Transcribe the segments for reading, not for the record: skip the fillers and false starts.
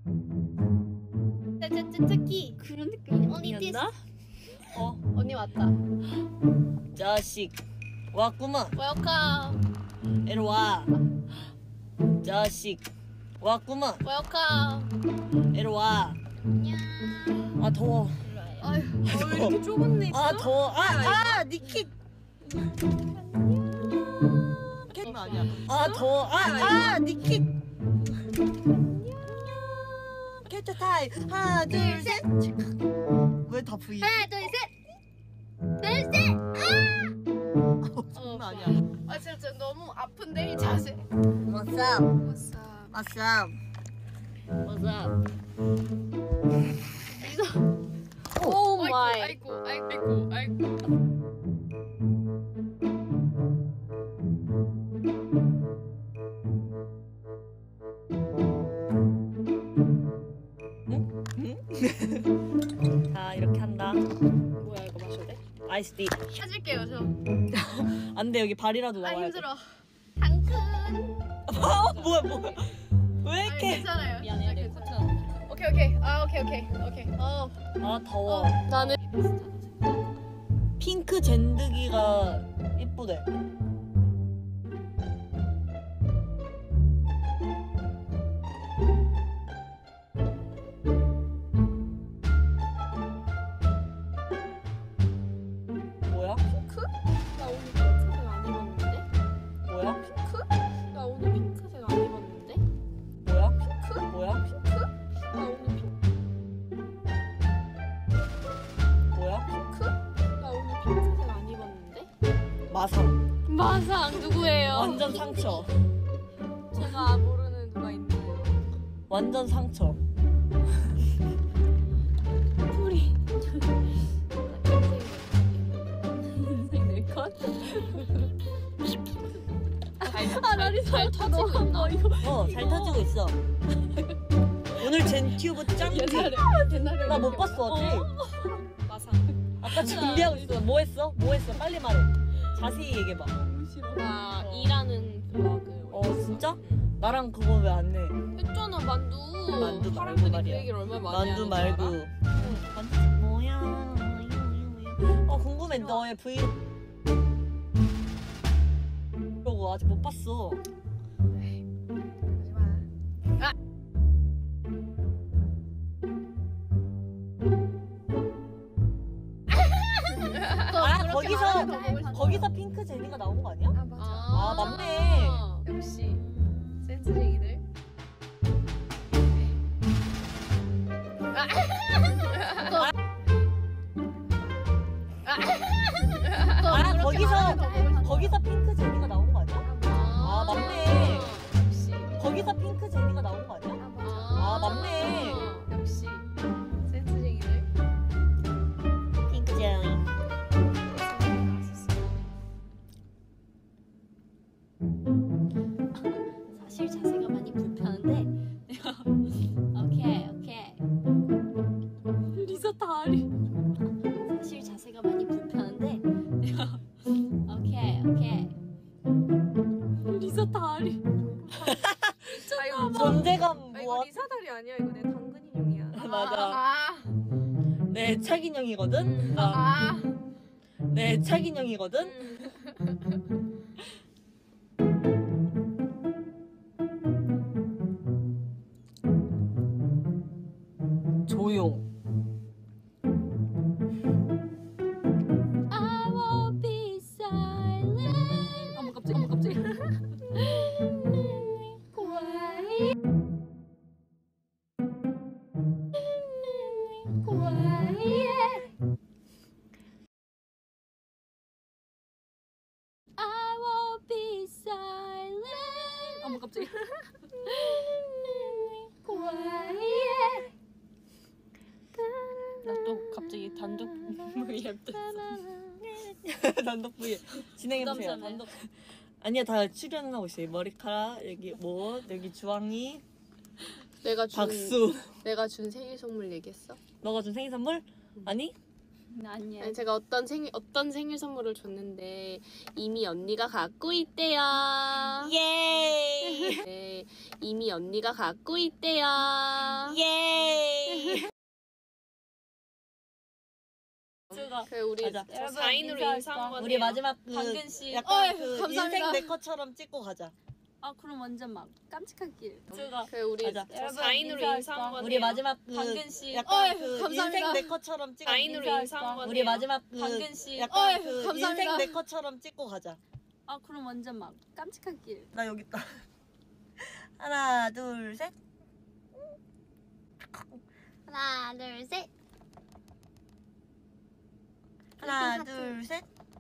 짜짜짜짜기 그런 느낌이 언니 였나? 언니 왔다. 자식 왔구만. 웰컴. 이리 와. 자식 왔구만. 웰컴. 이리 와. 안녕. 아 더워. 아유, 왜 이렇게 좁은 데 있어? 아 더워. 니키. 아니야. 아 더워. 니키. 캡처 타임. 하나 둘 셋. 왜 다 V? 하나, 둘, 셋. 둘, 셋. 장난 아니야. 아 진짜 너무 아픈데 이 자세. What's up? What's up? What's up? What's up? 오 마이. 아이고. 자 이렇게 한다. 뭐야 이거 마셔도 돼? 아이스티. 찾을게요 저. 안돼 여기 발이라도 아 나와야 돼. 힘들어. 당근. 뭐야? 왜 아니 이렇게? 괜찮아요. 미안해, 내 괜찮아. 오케이. 아 오케이. 아 더워. 나는 핑크 젠드기가 이쁘대. 뭐야? 핑크? 나 오늘 핑크색 안 입었는데? 뭐야? 핑크? 나 오늘 핑크색 안 입었는데? 뭐야? 핑크? 뭐야? 핑크? 나 오늘 뭐야? 핑크? 나 오늘 핑크색 안 입었는데? 마상. 마상 누구예요? 완전 상처. 제가 모르는 누가 있나요? 완전 상처. 풀이 인생 내 컷? 나리 잘 터지고 있나? 잘 터지고 있어. 오늘 젠튜브 짱지. 나 못 봤어 아직. 마상 아까 준비하고 있어. 뭐 했어? 빨리 말해. 자세히 얘기해봐. 나 일하는 블로그 진짜? 나랑 그거 왜 안 해? 했잖아 만두 만두 말고 사람들이 그 말이야. 얘기를 얼마나 많이 만두 하는 줄 말고. 알아? 만두 뭐야? 궁금해. 너의 브이로그 아직 못 봤어. 거기서 핑크 제니가 나온 거 아니야? 맞아. 맞네. 역시 센스쟁이들. 거기서 핑크 제니가 나온 거 아니야? 맞네. 역시 거기서 핑크 제니가 나온 거 아니야? 맞네. 역시 센스쟁이들. 핑크 제니. 사실 자세가 많이 불편한데 오케이 리사 다리 사실 자세가 많이 불편한데 오케이 리사 다리 존재감 이거 무엇? 리사 다리 아니야. 이거 내 당근 인형이야. 맞아. 내 착인형이거든. 내 착인형이거든. 조용. I won't be silent 어머 깜짝이야. I won't be silent 어머 깜짝이야. 나 또 갑자기 단독 V앱 단독 V 진행해보세요. 부담스럽네. 단독. 아니야 다 출연하고 있어요. 머리카락 여기 여기 주황이 박수. 내가 준 생일 선물 얘기했어? 너가 준 생일 선물? 아니? 아니야. 아니 제가 어떤 생일 선물을 줬는데 이미 언니가 갖고 있대요. 예이. 네, 이미 언니가 갖고 있대요. 예이. 인사할까? 그래 우리 가자. 4인으로 인사 한번 우리 해요. 마지막 그 당근 씨. 약간 그 감사합니다. 인생 네컷처럼 찍고 가자. 아 그럼 완전 막 깜찍한 길. 그래 우리 가자. 4인으로 인사 한번 우리 해요. 마지막 그 당근 씨. 약간 그 감사합니다. 인생 네컷처럼 찍고 4인으로 인사 한번 우리 해요. 마지막 그 당근 씨. 약간 그 감사합니다. 인생 네컷처럼 찍고 가자. 아 그럼 완전 막 깜찍한 길. 나 여기 있다. 하나 둘 셋. 하나 둘 셋. 하나 둘 셋.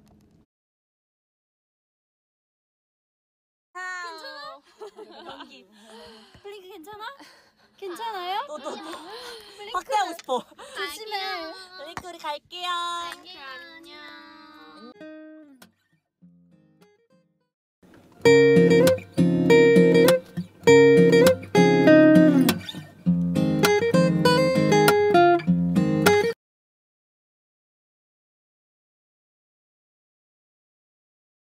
괜찮아? 연기. 플링크 괜찮아? 괜찮아요? 너도 확대하고 싶어. 조심해. 그러니까 우리 갈게요. 안녕.